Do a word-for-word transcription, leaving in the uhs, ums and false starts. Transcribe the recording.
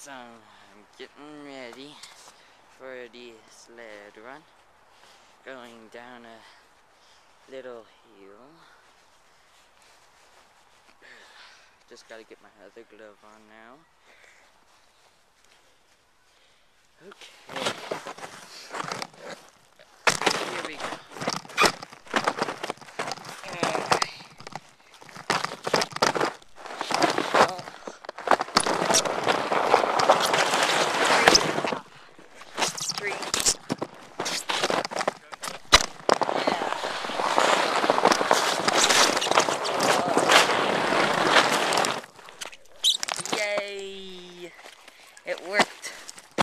So I'm getting ready for the sled run. Going down a little hill. Just gotta get my other glove on now. Okay.